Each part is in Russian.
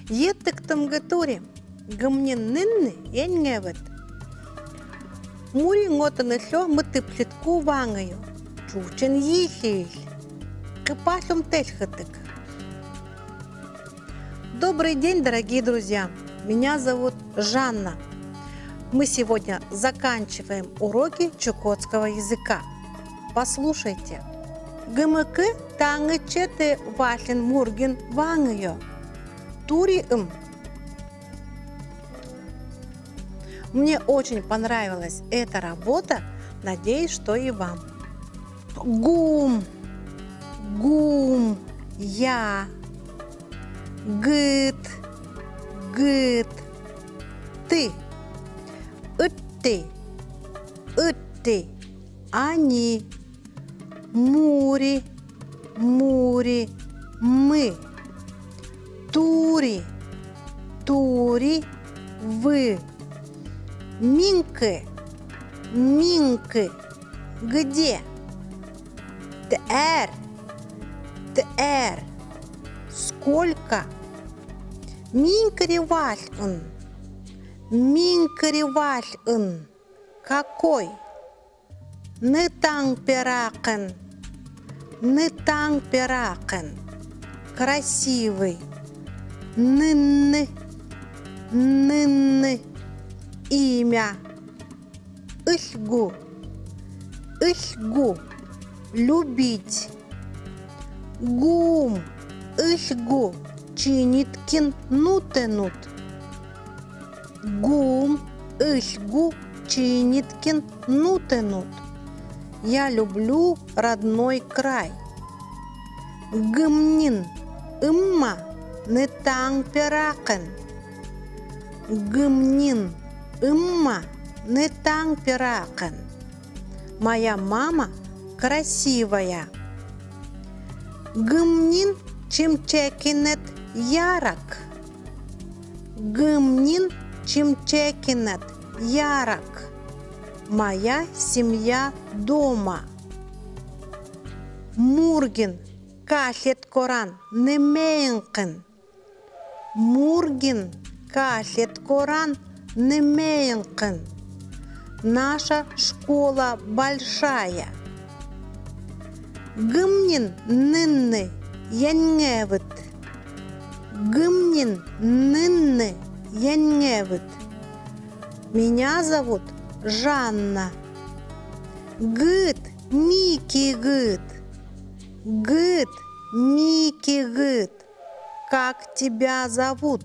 Еттіктім гітурі, гымнен нынны енгевет. Мури ngотыны слё мытыплетку ваңыю, чучен ехиль, кыпаслум тельхытык. Добрый день, дорогие друзья! Меня зовут Жанна. Мы сегодня заканчиваем уроки чукотского языка. Послушайте. Гымыкы таңычеты вашлен мурген ваңыю. Тури им. Мне очень понравилась эта работа. Надеюсь, что и вам. Гум, гум, я, гыт, гыт, ты, ытты, ытты, они, мури, мури, мы, тури, тури, вы, минки, минки, где? Тэр, тэр, сколько? Минкариваль-ын, минкариваль-ын, какой? Нытаң-пераҡын, нытаң-пераҡын, красивый. Нынны, нынны, имя. Ыльгу, ыльгу, любить. Гум, ыльгу, чиниткин нутенут. Гум, ыльгу, чиниткин нутенут. Я люблю родной край. Гымнин, ымма, нытаң-пераҡын. Гымнин, ымма, нытаң-пераҡын. Моя мама красивая. Гымнин чимчекинет ярак. Гымнин чимчекинет ярак. Моя семья дома. Мургин каслет коран немейнкин. Мургин каслет коран немейнкин. Наша школа большая. Гымнин нынны енгевит. Гымнин нынны енгевит. Меня зовут Жанна. Гыт, Мики гыт. Гыт, Мики гыт. Как тебя зовут?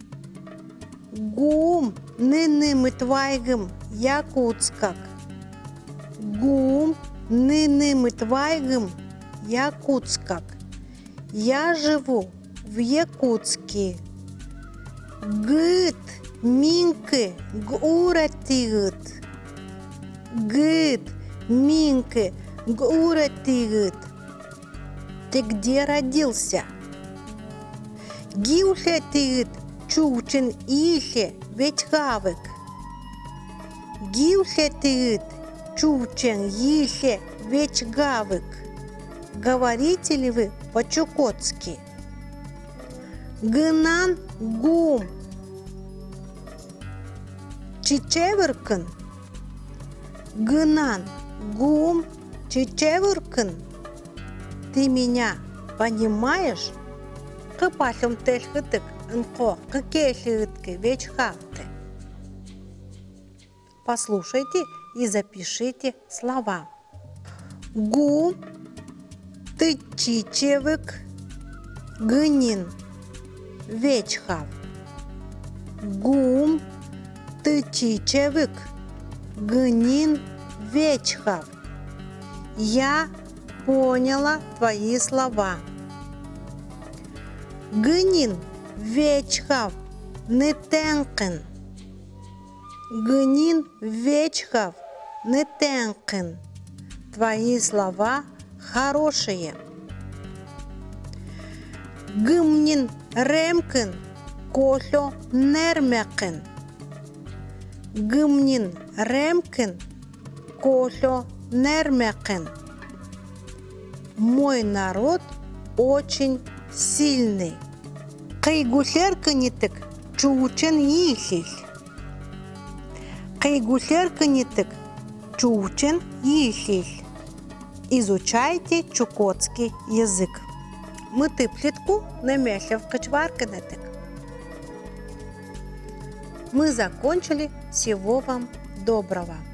Гум, нынны мытвайгым, якутскак. Гум, нынны мытвайгым, якутскак. Я живу в Якутске. Гыт, минки, гуратигыт. Гыт, минки, гуратигыт. Ты где родился? Гиухетигыт, чучен ихе, ветхавык. Гиухетигыт, чучен ихе, ветхавык. Говорите ли вы по-чукотски? Гынан гум. Чичевыркын. Гынан гум чичевыркын. Ты меня понимаешь? Кыпаслым тельхытык ынко кыкешлыгытке вечхавты. Послушайте и запишите слова. Гум ты чичевык гынин вечхав. Гум ты чичевык гынин вечхав. Я поняла твои слова. Гынин вечхав нытенкин. Гынин вечхав нытенкин. Твои слова хорошие. Гымнин ремкин кошло нермекин. Гымнин ремкин кошло нермекин. Мой народ очень сильный. Кыйгулер кынитык чуучен йилил. Кыйгулер кынитык чуучен йилил. Изучайте чукотский язык. Мыты плитку немешлев качварканетык. Мы закончили. Всего вам доброго.